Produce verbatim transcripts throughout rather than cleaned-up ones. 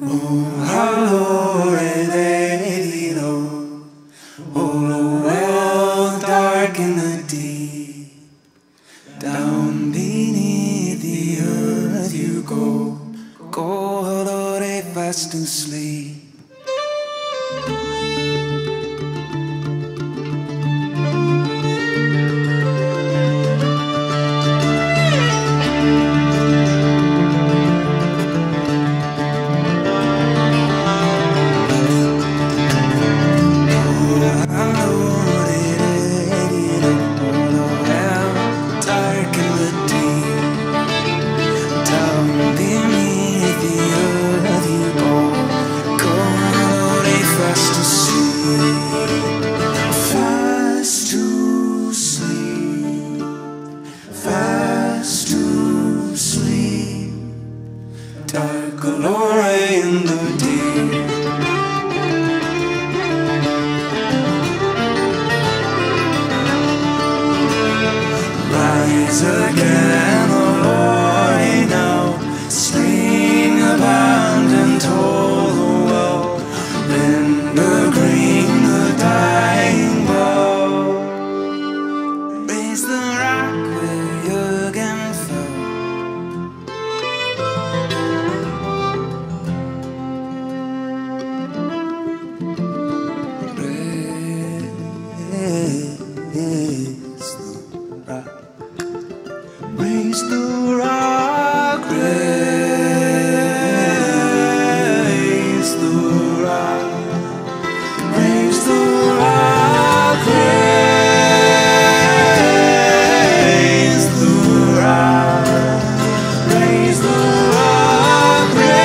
Oh, hello, Redero. Oh, the world dark in the deep. Down beneath the earth you go. Go, hello, they fast asleep. Dark glory in the deep. Rise again, oh Lord, now. Spring abundant, all the world. Lend the green, the dying bow. Raise the rock where Jürgen fell. Raise the rock, raise the rock, raise the rock, raise the rock, raise the rock,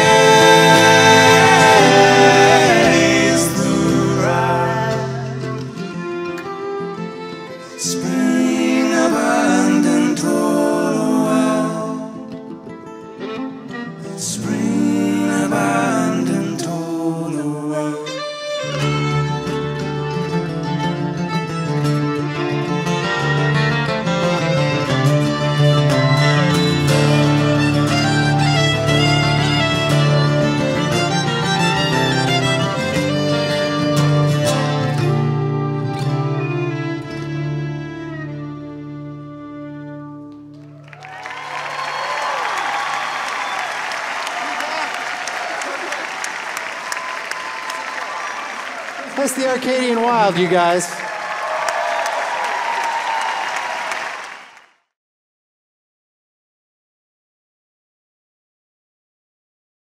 raise the rock. Spring abundant, spring abundant all the world. That's the Arcadian Wild, you guys.